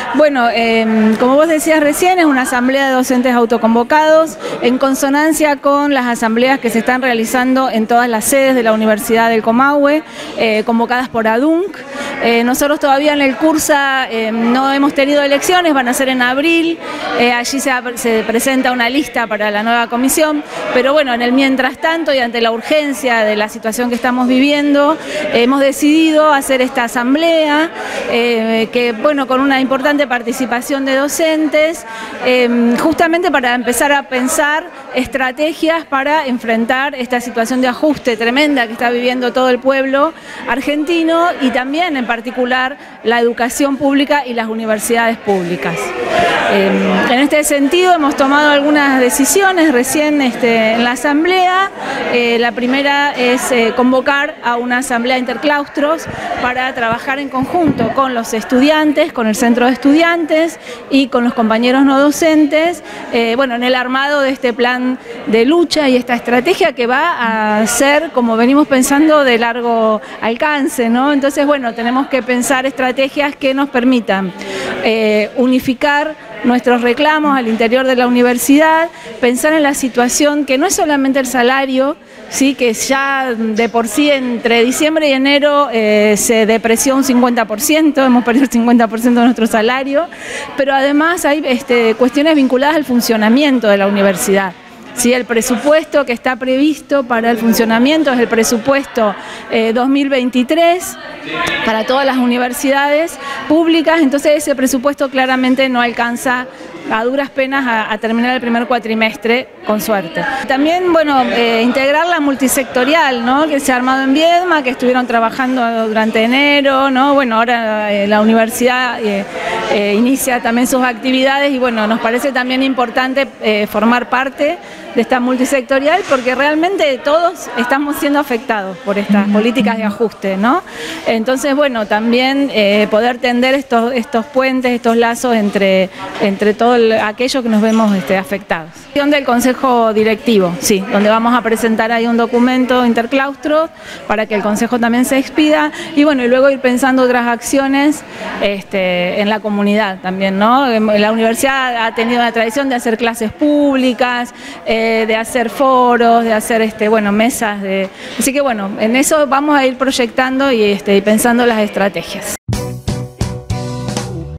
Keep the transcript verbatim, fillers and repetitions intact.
Bueno, eh, como vos decías recién, es una asamblea de docentes autoconvocados en consonancia con las asambleas que se están realizando en todas las sedes de la Universidad del Comahue, eh, convocadas por ADUNC. Eh, nosotros todavía en el Cursa eh, no hemos tenido elecciones, van a ser en abril, eh, allí se, se presenta una lista para la nueva comisión, pero bueno, en el mientras tanto y ante la urgencia de la situación que estamos viviendo, eh, hemos decidido hacer esta asamblea, eh, que bueno, con una importante participación de docentes, eh, justamente para empezar a pensar estrategias para enfrentar esta situación de ajuste tremenda que está viviendo todo el pueblo argentino y también en particular la educación pública y las universidades públicas. Eh, en este sentido hemos tomado algunas decisiones recién este, en la asamblea. Eh, la primera es eh, convocar a una asamblea interclaustros para trabajar en conjunto con los estudiantes, con el centro de estudiantes y con los compañeros no docentes, eh, bueno, en el armado de este plan de lucha y esta estrategia que va a ser, como venimos pensando, de largo alcance, ¿no? Entonces, bueno, tenemos que pensar estrategias que nos permitan eh, unificar nuestros reclamos al interior de la universidad, pensar en la situación que no es solamente el salario, sí, que ya de por sí entre diciembre y enero eh, se depreció un cincuenta por ciento, hemos perdido el cincuenta por ciento de nuestro salario, pero además hay este, cuestiones vinculadas al funcionamiento de la universidad. Sí, el presupuesto que está previsto para el funcionamiento es el presupuesto eh, dos mil veintitrés para todas las universidades públicas, entonces ese presupuesto claramente no alcanza a duras penas a, a terminar el primer cuatrimestre, con suerte. También, bueno, eh, integrar la multisectorial, ¿no?, que se ha armado en Viedma, que estuvieron trabajando durante enero, ¿no? Bueno, ahora eh, la universidad eh, eh, inicia también sus actividades y bueno, nos parece también importante eh, formar parte de esta multisectorial porque realmente todos estamos siendo afectados por estas políticas de ajuste, ¿no? Entonces, bueno, también eh, poder tender estos, estos puentes, estos lazos entre, entre todos aquellos que nos vemos este, afectados. Del Consejo Directivo, sí, donde vamos a presentar ahí un documento interclaustro para que el Consejo también se expida y bueno, y luego ir pensando otras acciones este, en la comunidad también, ¿no? La universidad ha tenido la tradición de hacer clases públicas, eh, de hacer foros, de hacer este, bueno, mesas, de... así que bueno, en eso vamos a ir proyectando y, este, y pensando las estrategias.